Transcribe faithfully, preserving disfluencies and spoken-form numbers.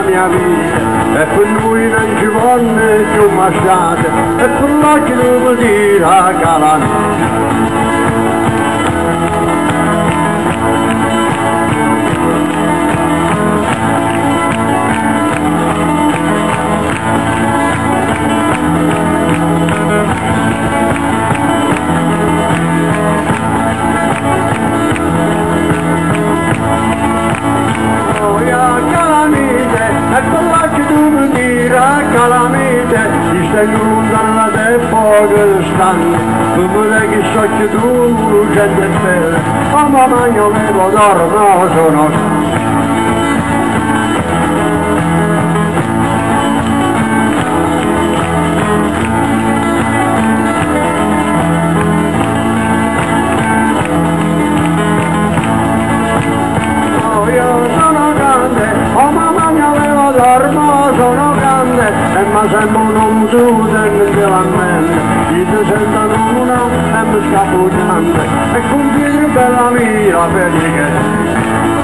mia vita, e per lui non ci vuole più masciate, e per l'occhio devo dire a calamita. Calamite, işte yollarla da Pakistan, Kıbrı'da ki şokçu dur cennette, ama ben yolu bodar nazonos. Ma sembra non chiude nella mente, chi ti sentono una e mi scappano, e con piedi bella mia, vedi che